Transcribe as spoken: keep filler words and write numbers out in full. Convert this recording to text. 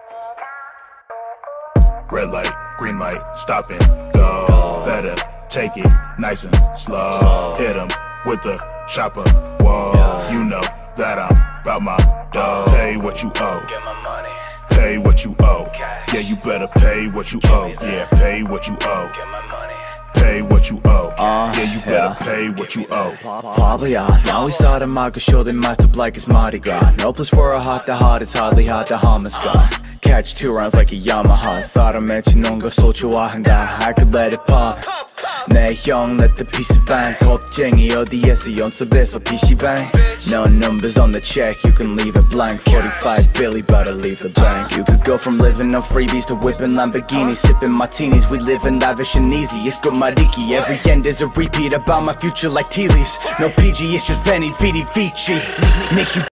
Red light, green light, stop and go. Better take it nice and slow. Hit him with the chopper, whoa. You know that I'm about my dough. Pay what you owe, Get my money, pay what you owe. cash. Yeah, you better pay what you owe. Yeah, pay what you owe, Get my money. pay what you owe. Uh, Yeah, you better yeah. pay what you owe. 바보야 나 의사를 막고 쇼된 마스터 like it's Mardi Gras. No place for a heart to heart, it's hardly hard to harm a scar. Catch two rounds like a Yamaha. 사람 맺히는 것을 좋아한다. I could let it pop. 내 형 let the piece of bang. 겁쟁이 어디에서 연습해서 피시방. No numbers on the check, you can leave it blank. forty-five Billy, better leave the bank. You could go from living on freebies to whipping Lamborghinis, sipping martinis. We live in lavish and easy. It's good mariki. Every end is a repeat about my future like tea leaves. No P G, it's just Veni Vidi Vici. Make you